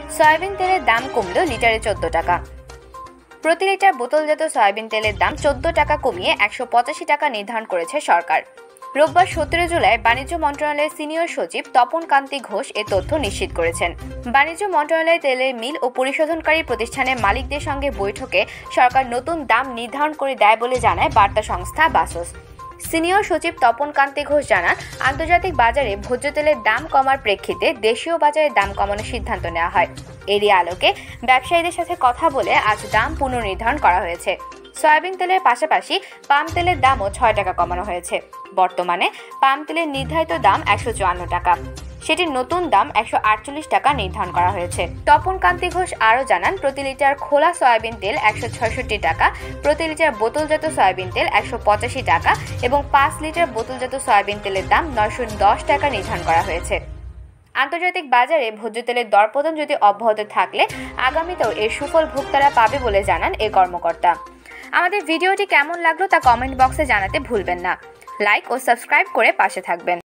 Soybean তেলের দাম কমল লিটারে 14 টাকা। প্রতি লিটার বোতলজাত সয়াবিন তেলের দাম 14 টাকা কমিয়ে 185 টাকা নির্ধারণ করেছে সরকার। রোববার 17 জুলাই বাণিজ্য মন্ত্রণালয়ের সিনিয়র সচিব তপন কান্তি ঘোষ এ তথ্য নিশ্চিত করেছেন। বাণিজ্য মন্ত্রণালয়ে তেলের মিল ও পরিশোধনকারী প্রতিষ্ঠানের মালিকদের সঙ্গে বৈঠকে সরকার নতুন দাম নির্ধারণ করে দেয় বলে জানায় বার্তা সংস্থা বাসস। সিনিয়র সচিব তপন কান্তি ঘোষ জানান, আন্তর্জাতিক বাজারে ভোজ্য তেলের দাম কমার প্রেক্ষিতে দেশীয় বাজারে দাম কমানোর সিদ্ধান্ত নেওয়া হয়। এরই আলোকে ব্যবসায়ীদের সাথে কথা বলে আজ দাম পুনর্নির্ধারণ করা হয়েছে। সয়াবিন তেলের পাশাপাশি পাম তেলের দামও 6 টাকা কমানো হয়েছে। বর্তমানে পাম তেলের নির্ধারিত দাম 154 টাকা, সেটির নতুন দাম 148 টাকা নির্ধারণ করা হয়েছে। তপন কান্তি ঘোষ আরও জানান, প্রতি লিটার খোলা সয়াবিন তেল 166 টাকা, প্রতি লিটার বোতলজাত সয়াবিন তেল 185 টাকা এবং 5 লিটার বোতলজাত সয়াবিন তেলের দাম 910 টাকা নির্ধারণ করা হয়েছে। আন্তর্জাতিক বাজারে ভোজ্য তেলের দরপতন যদি অব্যাহত থাকলে আগামীতেও এর সুফল ভোক্তারা পাবে বলে জানান এই কর্মকর্তা। আমাদের ভিডিওটি কেমন লাগলো তা কমেন্ট বক্সে জানাতে ভুলবেন না। লাইক ও সাবস্ক্রাইব করে পাশে থাকবেন।